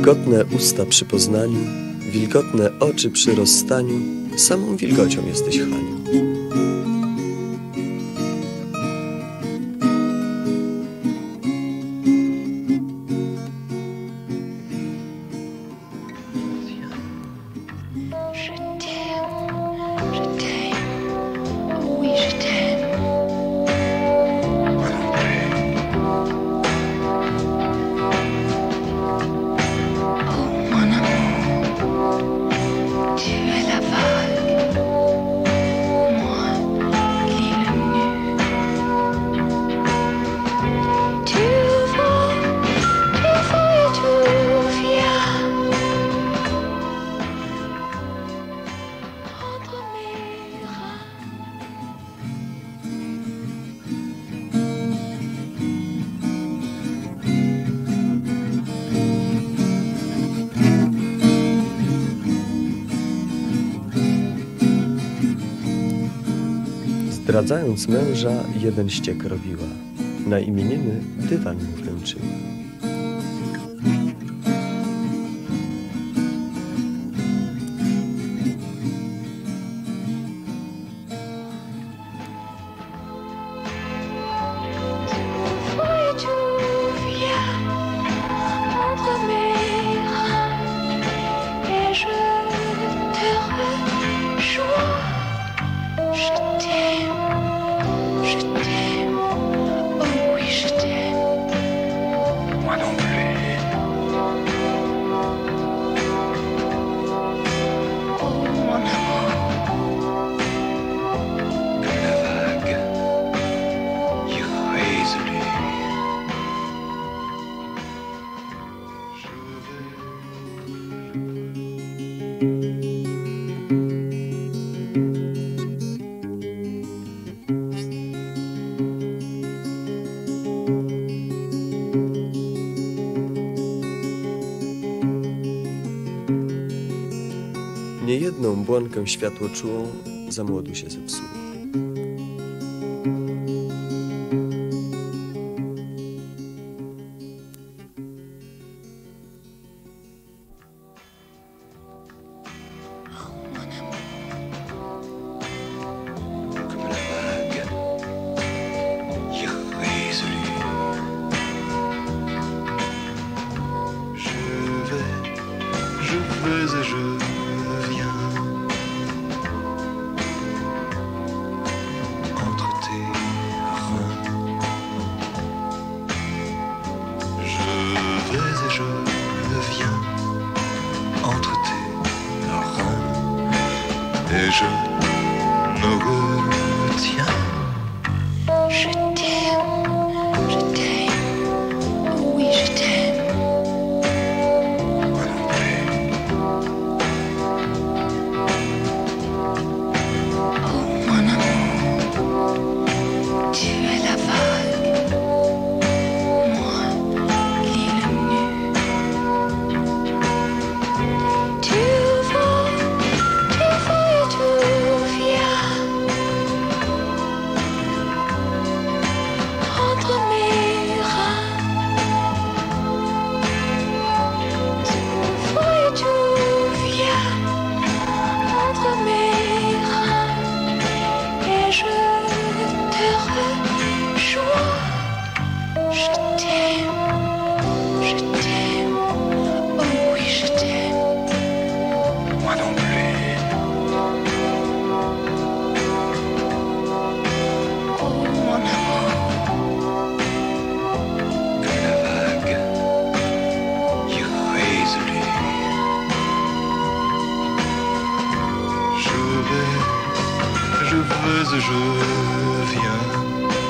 Wilgotne usta przy poznaniu, wilgotne oczy przy rozstaniu, samą wilgocią jesteś, Haniu. Zdradzając męża, jeden ściek robiła, na imieniny dywan mu wręczyła. Niejedną błonkę światło czułą za młodu się zepsuło. Et je me retiens. Je t'aime, oui je t'aime. Moi non plus. Oh mon amour, tu es la vague, moi l'île nue. Tu vas et tu viens entre mes reins. Tu vas et tu viens entre mes reins et je te rejoins. Je t'aime, oh oui je t'aime. Moi non plus. Oh mon amour, Comme la vague irrésolue. Je vais et je viens